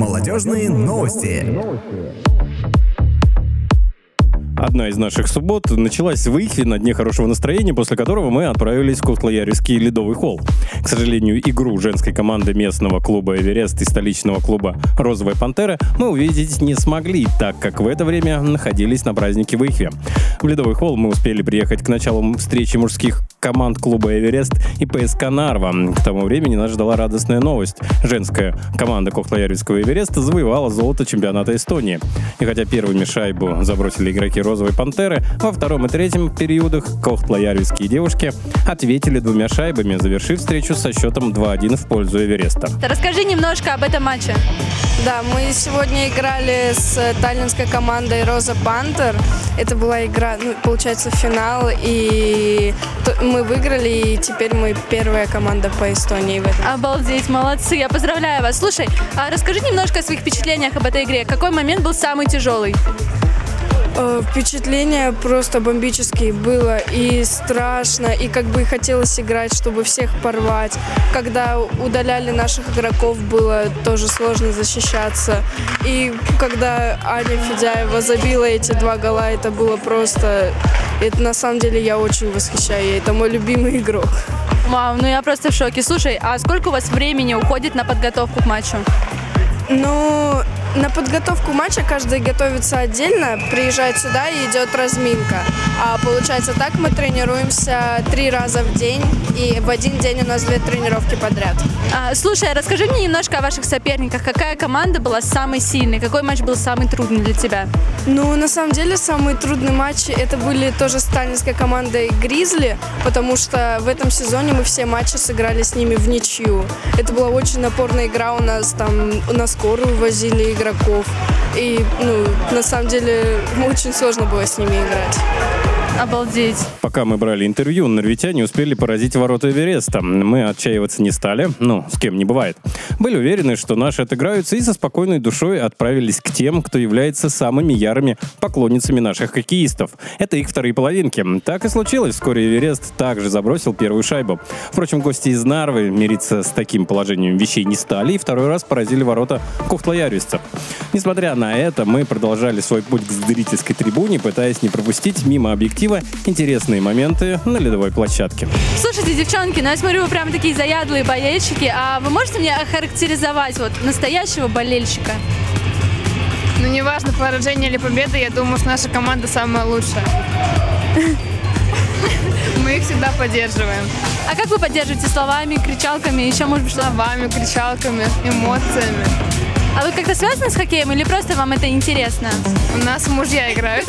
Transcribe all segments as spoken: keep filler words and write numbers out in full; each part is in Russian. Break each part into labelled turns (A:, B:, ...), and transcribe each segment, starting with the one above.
A: Молодежные новости.
B: Одна из наших суббот началась в Ихве на дне хорошего настроения, после которого мы отправились в Кохтла-Ярвийский ледовый холл. К сожалению, игру женской команды местного клуба «Эверест» и столичного клуба «Розовая пантера» мы увидеть не смогли, так как в это время находились на празднике в Ихве. В ледовый холл мы успели приехать к началу встречи мужских команд клуба «Эверест» и ПСК «Нарва». К тому времени нас ждала радостная новость. Женская команда Кохтла-Ярвийского «Эвереста» завоевала золото чемпионата Эстонии. И хотя первыми шайбу забросили игроки «Розовой пантеры», во втором и третьем периодах кохтла-ярвийские девушки ответили двумя шайбами, завершив встречу со счетом два-один в пользу «Эвереста».
C: Расскажи немножко об этом матче.
D: Да, мы сегодня играли с таллинской командой «Роза Пантер». Это была игра, ну, получается, финал, и мы выиграли, и теперь мы первая команда по Эстонии в этом.
C: Обалдеть, молодцы, я поздравляю вас. Слушай, а расскажи немножко о своих впечатлениях об этой игре. Какой момент был самый тяжелый?
D: Впечатление просто бомбические было, и страшно, и как бы хотелось играть, чтобы всех порвать. Когда удаляли наших игроков, было тоже сложно защищаться. И когда Аня Федяева забила эти два гола, это было просто... Это на самом деле я очень восхищаю ей, это мой любимый игрок.
C: Вау, ну я просто в шоке. Слушай, а сколько у вас времени уходит на подготовку к матчу?
D: Ну... На подготовку матча каждый готовится отдельно, приезжает сюда и идет разминка. А получается так, мы тренируемся три раза в день, и в один день у нас две тренировки подряд.
C: А, слушай, расскажи мне немножко о ваших соперниках. Какая команда была самой сильной? Какой матч был самый трудный для тебя?
D: Ну, на самом деле, самые трудные матчи это были тоже с таллинской командой «Гризли», потому что в этом сезоне мы все матчи сыграли с ними в ничью. Это была очень напорная игра, у нас там на скорую возили игроков. игроков. И, ну, на самом деле, очень сложно было с ними играть.
C: Обалдеть.
B: Пока мы брали интервью, норвитяне успели поразить ворота Эвереста. Мы отчаиваться не стали, ну, с кем не бывает. Были уверены, что наши отыграются, и со спокойной душой отправились к тем, кто является самыми ярыми поклонницами наших хоккеистов. Это их вторые половинки. Так и случилось. Вскоре Эверест также забросил первую шайбу. Впрочем, гости из Нарвы мириться с таким положением вещей не стали и второй раз поразили ворота кохтла-ярвийцев. Несмотря на это, мы продолжали свой путь к зрительской трибуне, пытаясь не пропустить мимо объектива интересные моменты на ледовой площадке.
C: Слушайте, девчонки, ну я смотрю, вы прям такие заядлые болельщики. А вы можете мне охарактеризовать вот настоящего болельщика?
E: Ну, неважно, поражение или победа, я думаю, что наша команда самая лучшая. Мы их всегда поддерживаем.
C: А как вы поддерживаете? Словами, кричалками, еще, может быть, что?
E: Словами, кричалками, эмоциями.
C: А вы как-то связаны с хоккеем или просто вам это интересно?
E: У нас мужья играют.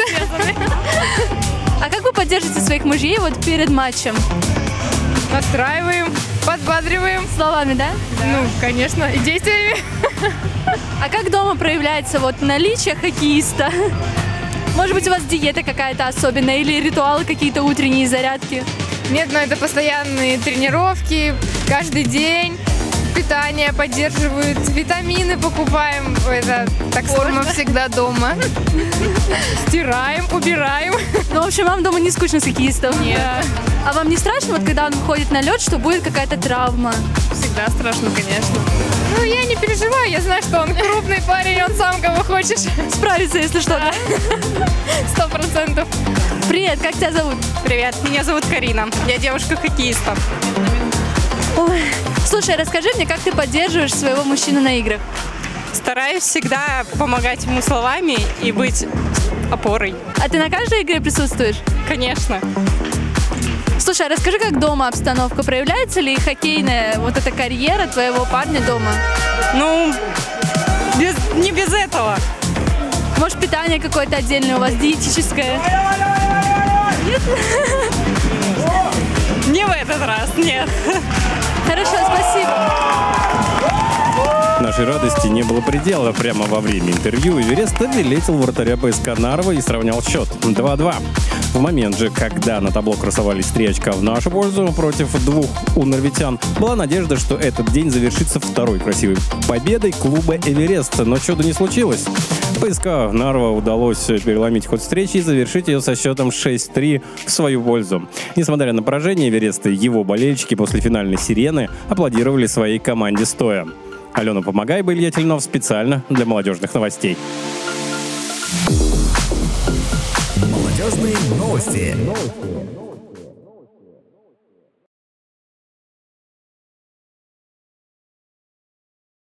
C: А как вы поддерживаете своих мужей вот перед матчем?
E: Настраиваем, подбадриваем.
C: Словами, да?
E: Да. Ну, конечно, и действиями.
C: А как дома проявляется вот наличие хоккеиста? Может быть, у вас диета какая-то особенная или ритуалы какие-то утренние зарядки?
E: Нет, но это постоянные тренировки, каждый день. Питание поддерживают, витамины покупаем. Это так форма всегда дома. Стираем, убираем.
C: Ну, в общем, вам дома не скучно с хоккеистом?
E: Нет.
C: А вам не страшно, вот когда он выходит на лед, что будет какая-то травма?
E: Всегда страшно, конечно. Ну, я не переживаю, я знаю, что он крупный парень, он сам кого хочешь.
C: Справится, если что, да?
E: Сто процентов.
C: Привет, как тебя зовут?
F: Привет, меня зовут Карина, я девушка-хоккеиста.
C: Ой. Слушай, расскажи мне, как ты поддерживаешь своего мужчину на играх?
F: Стараюсь всегда помогать ему словами и быть опорой.
C: А ты на каждой игре присутствуешь?
F: Конечно.
C: Слушай, а расскажи, как дома обстановка? Проявляется ли хоккейная вот эта карьера твоего парня дома?
F: Ну, без, не без этого.
C: Может, питание какое-то отдельное у вас, диетическое? Нет?
F: Не в этот раз, нет.
C: Хорошо, спасибо.
B: Нашей радости не было предела. Прямо во время интервью Эверест вылетел вратаря ПСК Нарва и сравнял счет два-два. В момент же, когда на табло красовались три очка в нашу пользу против двух у норвитян, была надежда, что этот день завершится второй красивой победой клуба Эверест. Но чуда не случилось. ПСК Нарва удалось переломить ход встречи и завершить ее со счетом шесть-три в свою пользу. Несмотря на поражение Эвереста, его болельщики после финальной сирены аплодировали своей команде стоя. Алена Помогайба, Илья Тельнов специально для молодежных новостей.
A: Молодежные новости.